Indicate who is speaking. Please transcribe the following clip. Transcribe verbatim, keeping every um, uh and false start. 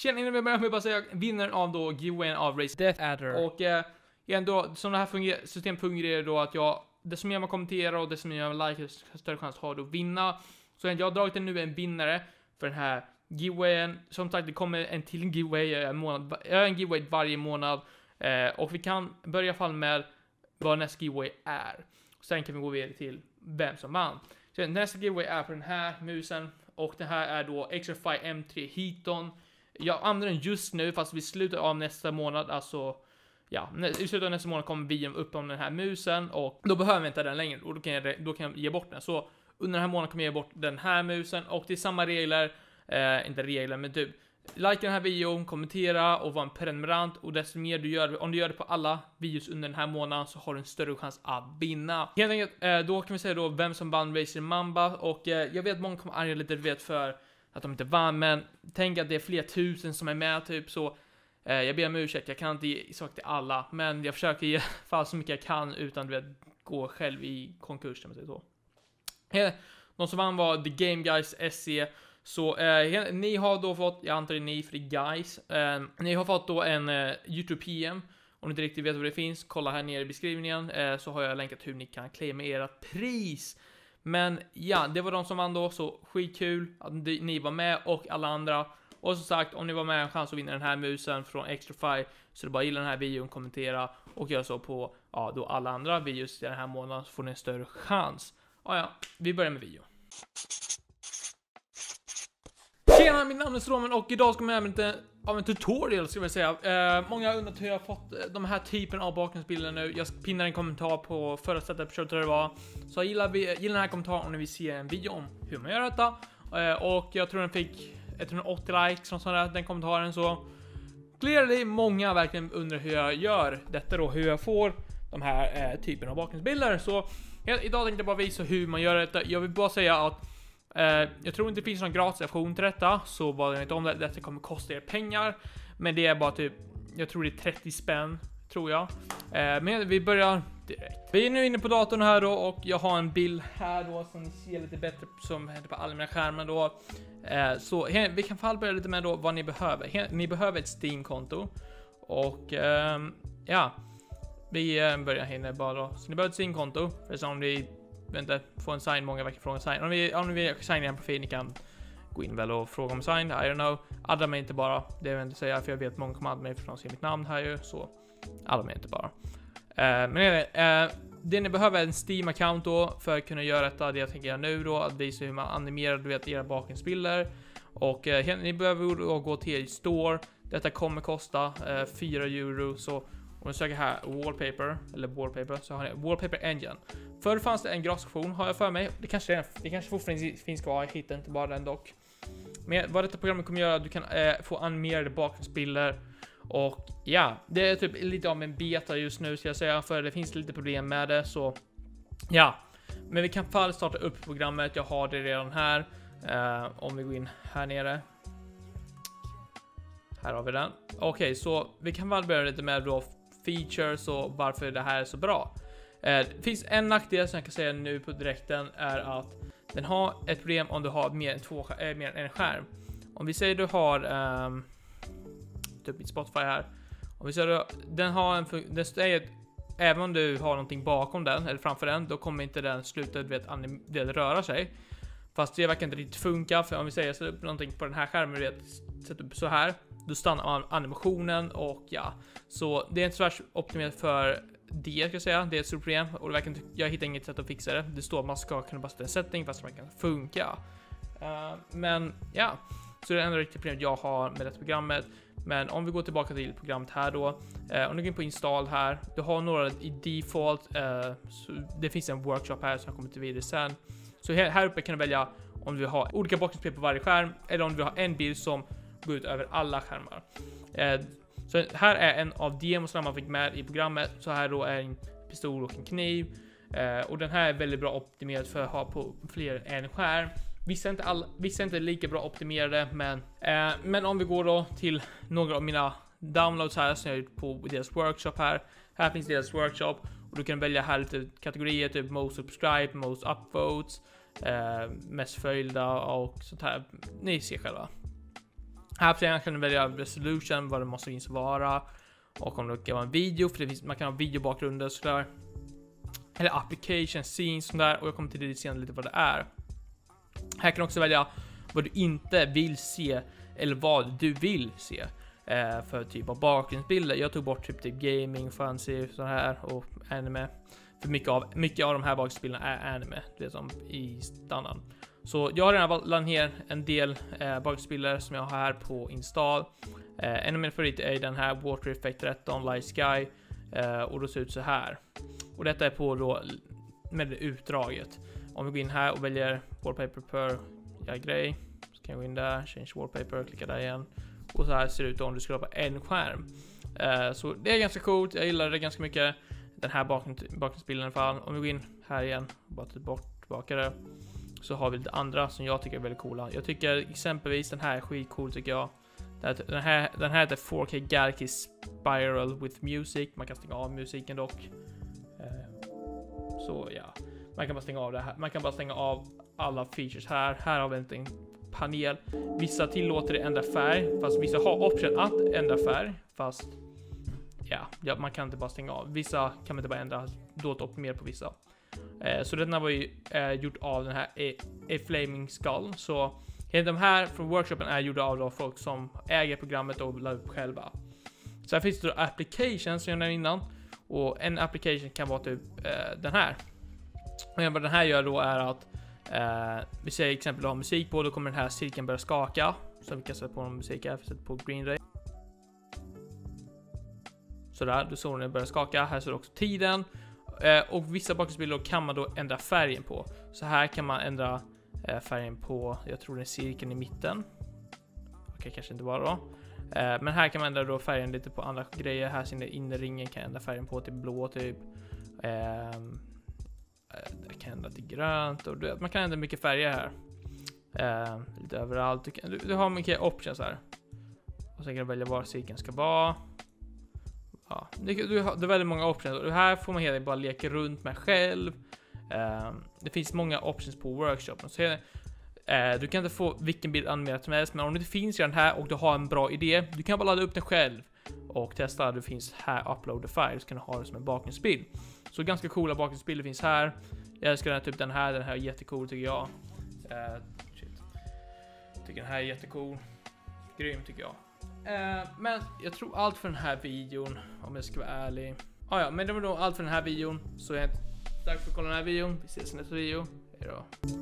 Speaker 1: Tjena, innan vi börjar med bara säga vinnaren av då giveawayen av Race
Speaker 2: Death Adder.
Speaker 1: Och eh, igen då, som det här funger- system fungerar då att jag, desto mer man kommenterar och desto mer man likar, desto större chans har du att vinna. Så jag har dragit en nu en vinnare för den här giveawayen. Som sagt, det kommer en till giveaway en månad, jag en giveaway varje månad. Eh, och vi kan börja i alla fall med vad nästa giveaway är. Sen kan vi gå vidare till vem som vann. Så nästa giveaway är på den här musen. Och det här är då Xtrfy M tre Heaton. Jag använder den just nu fast vi slutar av nästa månad. Alltså, ja, i slutet av nästa månad kommer videon upp om den här musen. Och då behöver vi inte den längre. Och då kan jag, då kan jag ge bort den. Så under den här månaden kommer jag ge bort den här musen. Och det är samma regler. Eh, inte regler, men typ. Like den här videon, kommentera och var en prenumerant. Och desto mer du gör, om du gör det på alla videos under den här månaden så har du en större chans att vinna. Helt enkelt, eh, då kan vi säga då vem som vann Racer Mamba. Och eh, jag vet att många kommer arga lite, vet för att de inte vann. Men tänk att det är flera tusen som är med typ så. Eh, jag ber om ursäkt, jag kan inte ge sak till alla. Men jag försöker ge fall så mycket jag kan utan du vet, gå själv i konkurs. Man säger så. Eh, de som vann var The Game Guys S C. Så eh, ni har då fått, jag antar det är ni för det guys, eh, ni har fått då en eh, YouTube P M. Om ni inte riktigt vet vad det finns, kolla här nere i beskrivningen, eh, så har jag länkat hur ni kan claima ert pris. Men ja, det var de som vann då, så skitkul att ni var med och alla andra. Och som sagt, om ni var med en chans att vinna den här musen från Xtrfy, så det är bara gilla den här videon, kommentera och göra så på ja, då alla andra videos i den här månaden, så får ni en större chans. Ja, ja, vi börjar med videon. Tjena, mitt namn är Stromen och idag ska jag med lite av en tutorial ska jag säga. Eh, många har undrat hur jag har fått de här typen av bakgrundsbilder nu. Jag pinnar en kommentar på förra sättet på det var. Så gilla, gilla den här kommentaren om ni vill se en video om hur man gör detta. Eh, och jag tror den fick etthundraåttio likes och sådär, den kommentaren. Så det många verkligen undrar hur jag gör detta då, hur jag får de här eh, typen av bakgrundsbilder. Så jag, idag tänkte jag bara visa hur man gör detta. Jag vill bara säga att Uh, jag tror inte det finns någon gratis version till detta. Så bara jag inte om det, detta kommer kosta er pengar. Men det är bara typ, jag tror det är trettio spänn, tror jag. uh, Men vi börjar direkt. Vi är nu inne på datorn här då. Och jag har en bild här då som ni ser lite bättre, som händer på allmänna skärmen då. uh, Så här, vi kan fall börja lite med då vad ni behöver. Här, ni behöver ett Steam-konto. Och uh, ja, vi uh, börjar här inne bara då. Så ni behöver ett Steam-konto. För som ni inte få en sign, många verkar fråga sign. Om vi, om vi vill signa en profil, ni kan gå in väl och fråga om sign, I don't know. Adda mig inte bara, det vill jag inte säga, för jag vet att många kommer adda mig för de ser mitt namn här ju, så adda mig inte bara. Uh, men uh, det ni behöver är en Steam-account då för att kunna göra detta, det jag tänker göra nu då, att visa hur man animerar, du vet, era bakgrundsbilder. Och uh, ni behöver då gå till Store, detta kommer kosta uh, fyra euro, så om du söker här wallpaper eller wallpaper så har ni wallpaper engine. Förr fanns det en grafikation har jag för mig. Det kanske är, det kanske fortfarande finns kvar. Jag hittar inte bara den dock. Men vad detta programmet kommer göra, du kan eh, få animerade bakgrundsbilder. Och ja, det är typ lite av en beta just nu ska jag säga, för det finns lite problem med det, så ja. Men vi kan fall starta upp programmet. Jag har det redan här. Eh, om vi går in här nere. Här har vi den. Okej, okay, så vi kan väl börja lite med då features och varför det här är så bra. Eh, det finns en nackdel som jag kan säga nu på direkten, är att den har ett problem om du har mer än, två, äh, mer än en skärm. Om vi säger du har um, typ mitt Spotify här. Om vi säger du, den har en den säger, även om du har någonting bakom den eller framför den, då kommer inte den sluta, du vet, anim, det röra sig. Fast det verkar inte riktigt funka, för om vi säger så upp någonting på den här skärmen, du vet, sätter upp så här, då stannar animationen och ja. Så det är inte så värst optimerat för det, ska jag säga. Det är ett stort problem och det verkar inte, jag hittar inget sätt att fixa det. Det står att man ska kunna bara sätta en setting fast man kan funka. Uh, men ja, så det är det enda riktigt problemet jag har med det programmet. Men om vi går tillbaka till programmet här då. Uh, om du går in på install här. Du har några i default. Uh, så det finns en workshop här som jag kommer till vidare sen. Så här, här uppe kan du välja om du vill ha olika bakgrundsbilder på varje skärm. Eller om du vill ha en bild som går ut över alla skärmar. Uh, Så här är en av demosarna man fick med i programmet. Så här då är en pistol och en kniv. Eh, och den här är väldigt bra optimerad för att ha på fler än skärm. Vissa är inte, all, vissa är inte lika bra optimerade. Men, eh, men om vi går då till några av mina downloads här som jag har gjort på deras workshop här. Här finns deras workshop. Och du kan välja här lite kategorier, typ most subscribe, most upvotes, eh, mest följda och sånt här. Ni ser själva. Här får jag kan välja resolution, vad det måste in vara. Och om det kan vara en video, för det finns, man kan ha videobakgrunder sådär. Eller application, scenes sådär. Och jag kommer till det senare lite vad det är. Här kan du också välja vad du inte vill se. Eller vad du vill se. Eh, för typ av bakgrundsbilder. Jag tog bort typ, typ gaming, fancy, så här och anime. För mycket av, mycket av de här bakgrundsbilderna är anime. Det är som i standard. Så jag har redan laddat ner en del eh, bakgrundsbilder som jag har här på install. Eh, en av mina favoriter är den här Water Effect tretton Light Sky. Eh, och då ser det ut så här. Och detta är på då med det utdraget. Om vi går in här och väljer wallpaper per ja, grej. Så kan jag gå in där, change wallpaper, klicka där igen. Och så här ser det ut om du scrollar på en skärm. Uh, så det är ganska coolt, jag gillar det ganska mycket. Den här bakgrundsbilden i alla fall. Om vi går in här igen, bara ta bort tillbaka det. Så har vi lite andra som jag tycker är väldigt coola. Jag tycker exempelvis den här är skitcool tycker jag. Den här, den här heter four K Galaxy Spiral with Music. Man kan stänga av musiken dock. Uh, så ja, man kan bara stänga av det här. Man kan bara stänga av alla features här. Här har vi en panel. Vissa tillåter det ändra färg, fast vissa har option att ändra färg, fast ja, ja man kan inte bara stänga av. Vissa kan man inte bara ändra, då ta upp mer på vissa. Eh, så den här var ju eh, gjort av den här A, A Flaming Skull. Så hela de här från workshopen är gjorda av då folk som äger programmet och laddar upp själva. Så här finns det då applications som jag nämnde innan. Och en application kan vara typ eh, den här. Och vad den här gör då är att Uh, vi säger exempel ha musik på, då kommer den här cirkeln börja skaka. Så vi kan sätta på någon musik här, vi sätter på Green Day. Sådär, då såg den börja skaka. Här ser också tiden. Uh, och vissa bakgrundsbilder kan man då ändra färgen på. Så här kan man ändra uh, färgen på, jag tror det är cirkeln i mitten. Okej, okay, kanske inte bara då. Uh, men här kan man ändra då färgen lite på andra grejer. Här ser ni inne ringen kan ändra färgen på till blå typ. Uh, Jag kan ändra till grönt och du, man kan ändra mycket färger här. Uh, lite överallt. Du, kan, du, du har mycket options här. Och sen kan du välja var cirkeln ska vara. Ja, du, du, har, du har väldigt många options. Och här får man helt bara leka runt med själv. Uh, det finns många options på workshopen. Så uh, du kan inte få vilken bild animerad som helst. Men om det inte finns redan här och du har en bra idé, du kan bara ladda upp den själv. Och testa, det finns här upload the file, så kan du ha det som en bakgrundsbild. Så ganska coola bakgrundsbilder finns här. Jag älskar den, typ den här, den här är jättecool tycker jag. Uh, shit. Tycker den här är jättecool. Grym tycker jag. Uh, men jag tror allt för den här videon, om jag ska vara ärlig. Ah, ja, men det var då allt för den här videon. Så jag är tack för att kolla den här videon. Vi ses i nästa video. Hej då.